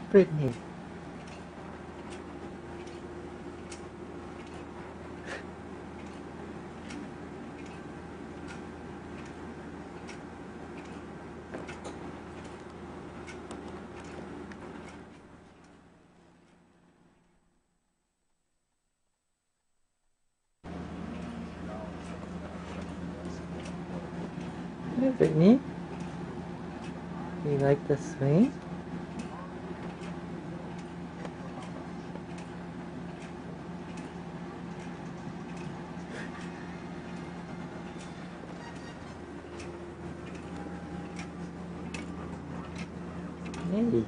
Brittany. Hey, Brittany. You like the swing? Hey.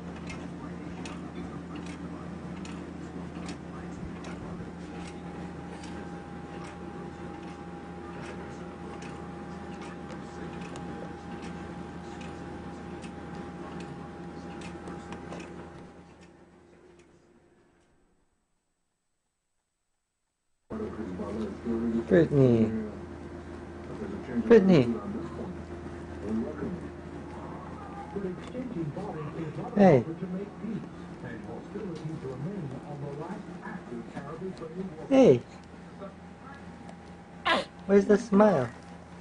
Brittany. Brittany. Hey. Hey. Where's the smile?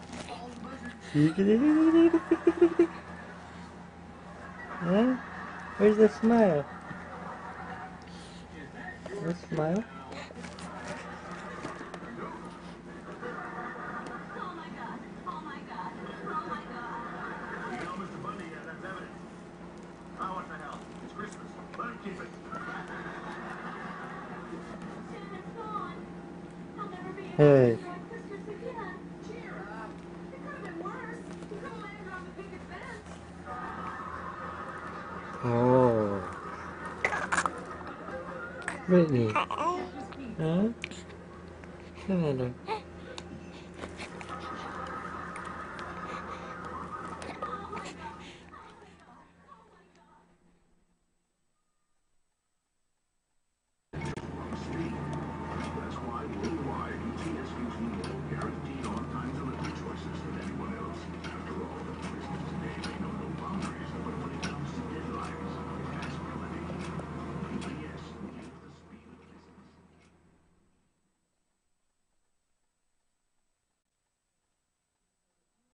Huh? Where's the smile? No smile? Hey. Oh. Brittany. Huh? Come here, look.